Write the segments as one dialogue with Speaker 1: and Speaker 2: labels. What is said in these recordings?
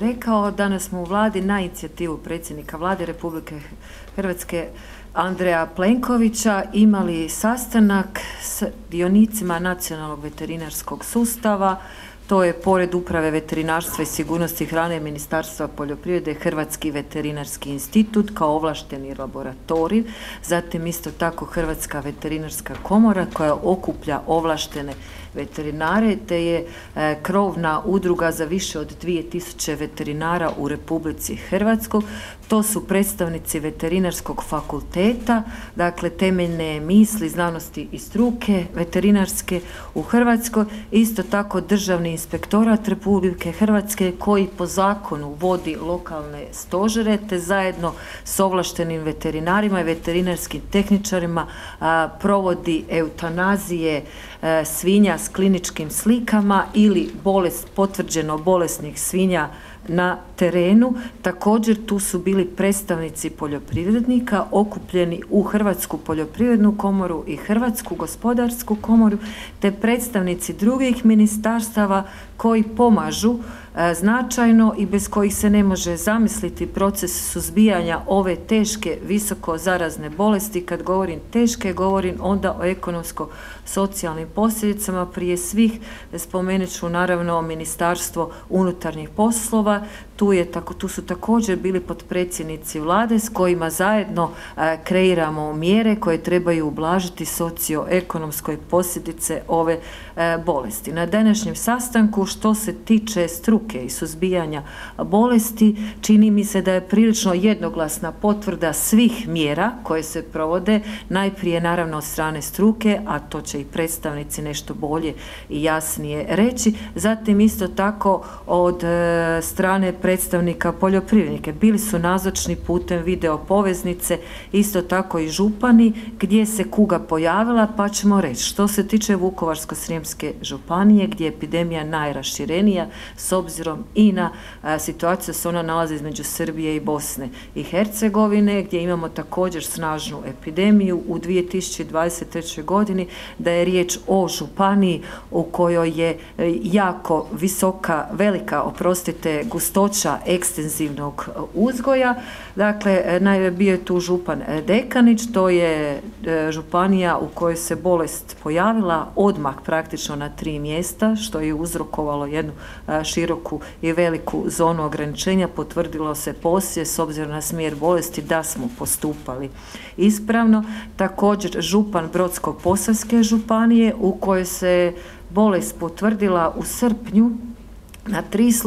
Speaker 1: rekao, danas smo u vladi na inicijativu predsjednika Vlade Republike Hrvatske Andreja Plenkovića imali sastanak s dionicima nacionalnog veterinarskog sustava. To je pored Uprave veterinarstva i sigurnosti hrane Ministarstva poljoprivrede Hrvatski veterinarski institut kao ovlašteni laboratorij, zatim isto tako Hrvatska veterinarska komora koja okuplja ovlaštene veterinare, te je krovna udruga za više od 2000 veterinara u Republici Hrvatskoj. To su predstavnici veterinarskog fakulteta, dakle temeljne misli, znanosti i struke veterinarske u Hrvatskoj, isto tako Državni inspektorat Republike Hrvatske koji po zakonu vodi lokalne stožere, te zajedno s ovlaštenim veterinarima i veterinarskim tehničarima provodi eutanazije svinja s kliničkim slikama ili potvrđeno bolesnih svinja na terenu. Također tu su bili predstavnici poljoprivrednika okupljeni u Hrvatsku poljoprivrednu komoru i Hrvatsku gospodarsku komoru, te predstavnici drugih ministarstava koji pomažu značajno i bez kojih se ne može zamisliti proces suzbijanja ove teške visoko zarazne bolesti. Kad govorim teške, govorim onda o ekonomsko-socijalnim posljedicama. Prije svih spomenut ću naravno Ministarstvo unutarnjih poslova. Tu su također bili potpredsjednici vlade s kojima zajedno kreiramo mjere koje trebaju ublažiti socioekonomske posljedice ove bolesti. Na današnjem sastanku što se tiče struke i suzbijanja bolesti, čini mi se da je prilično jednoglasna potvrda svih mjera koje se provode, najprije naravno od strane struke, a to će i predstavnici nešto bolje i jasnije reći, zatim isto tako od strane predstavnika poljoprivrednike. Bili su nazočni putem video poveznice, isto tako i župani gdje se kuga pojavila, pa ćemo reći što se tiče Vukovarsko-srijemske županije gdje je epidemija najraširenija s obzirom i na situaciju da se ona nalazi između Srbije i Bosne i Hercegovine, gdje imamo također snažnu epidemiju u 2023. godini, da je riječ o županiji u kojoj je jako velika gustoća ekstenzivnog uzgoja. Dakle, bio je tu župan Dekanić, to je županija u kojoj se bolest pojavila odmah praktično na 3 mjesta, što je uzrokovalo jednu široku i veliku zonu ograničenja. Potvrdilo se poslije s obzirom na smjer bolesti da smo postupali ispravno. Također župan Brodsko-posavske županije u kojoj se bolest potvrdila u srpnju na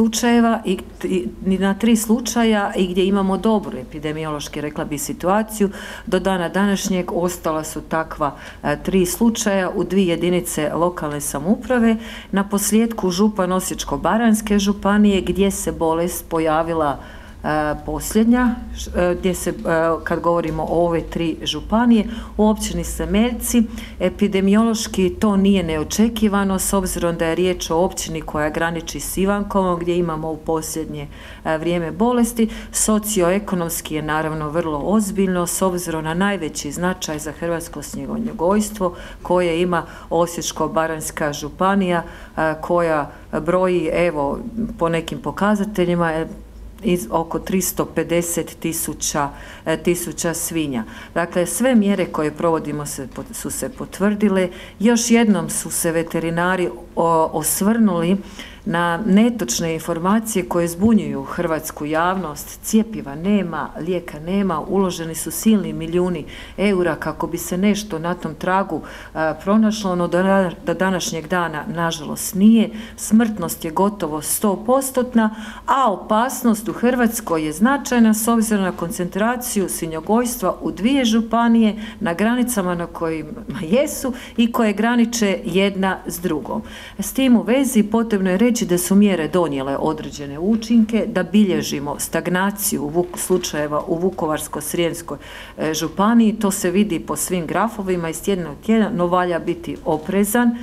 Speaker 1: 3 slučaja i gdje imamo dobru epidemiološki, rekla bi, situaciju. Do dana današnjeg ostala su takva 3 slučaja u 2 jedinice lokalne samouprave. Na posljedku župan Osječko-baranjske županije gdje se bolest pojavila posljednja, gdje se, kad govorimo o ove 3 županije, u općini Semeljci, epidemiološki to nije neočekivano s obzirom da je riječ o općini koja graniči s Ivankovom gdje imamo u posljednje vrijeme bolesti. Socioekonomski je naravno vrlo ozbiljno s obzirom na najveći značaj za hrvatsko svinjogojstvo koje ima Osječko-baranjska županija koja broji, evo, po nekim pokazateljima oko 350 tisuća svinja. Dakle, sve mjere koje provodimo su se potvrdile. Još jednom su se veterinari osvrnuli na netočne informacije koje zbunjuju hrvatsku javnost. Cjepiva nema, lijeka nema, uloženi su silni milijuni eura kako bi se nešto na tom tragu pronašlo, no do današnjeg dana nažalost nije. Smrtnost je gotovo 100%, a opasnost u Hrvatskoj je značajna s obzirom na koncentraciju svinjogojstva u 2 županije na granicama na kojima jesu i koje graniče jedna s drugom. S tim u vezi potrebno je reći da su mjere donijele određene učinke, da bilježimo stagnaciju slučajeva u Vukovarsko-srijemskoj županiji. To se vidi po svim grafovima iz tjedna u tjedan, no valja biti oprezan.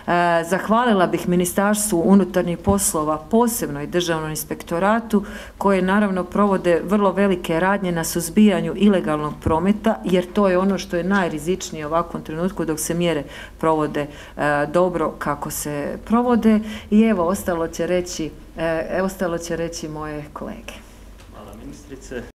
Speaker 1: Zahvalila bih Ministarstvu unutarnjih poslova, posebno i Državnom inspektoratu, koje naravno provode vrlo velike radnje na suzbijanju ilegalnog prometa, jer to je ono što je najrizičnije u ovakvom trenutku dok se mjere provode dobro kako se provode. I evo, ostalo će reći moje kolege.
Speaker 2: Hvala ministrice.